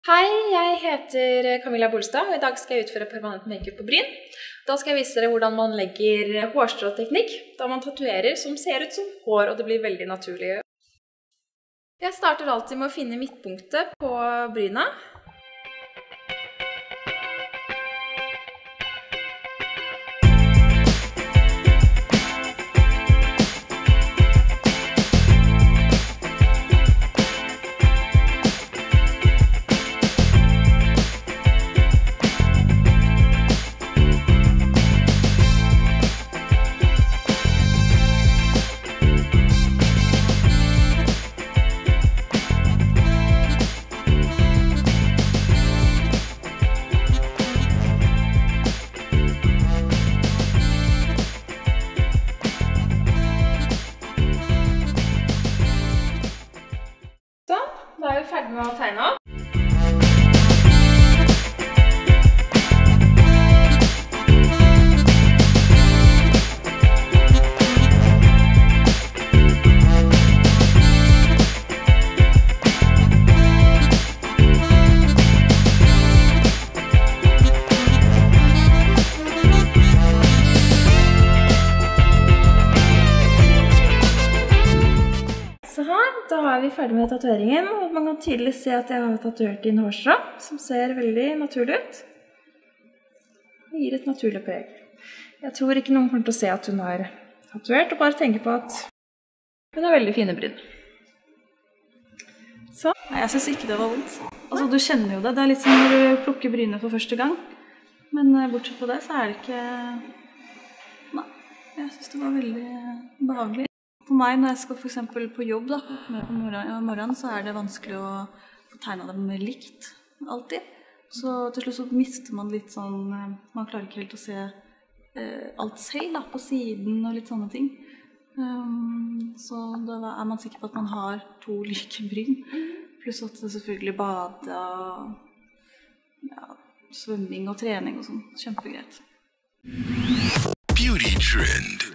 Hei, jeg heter Camilla Bolstad, og i dag skal jeg utføre permanent make-up på bryn. Da skal jeg vise dere hvordan man legger hårstråteknikk, da man tatuerer som ser ut som hår, og det blir veldig naturlig. Jeg starter alltid med å finne midtpunktet på bryna. Da er vi ferdig med å tegne opp. Så her, da er vi ferdig med tatueringen, og man kan tydelig se at jeg har tatuert inn hårstrå, som ser veldig naturlig ut. Det gir et naturlig preg. Jeg tror ikke noen kommer til å se at hun har tatuert, og bare tenke på at hun har veldig fine bryn. Så. Nei, jeg synes ikke det var vondt. Altså, du kjenner jo det. Det er litt som når du plukker brynet for første gang. Men bortsett fra det, så er det ikke... Nei, jeg synes det var veldig behagelig. For meg, når jeg skal for eksempel på jobb da, om morgenen, så er det vanskelig å få tegnet dem likt, alltid. Så til slutt så mister man litt sånn, man klarer ikke helt å se alt selv da, på siden og litt sånne ting. Så da er man sikker på at man har to like bryn, pluss at det selvfølgelig bade og ja, svømming og trening og sånn, kjempegreit. Beauty Trend.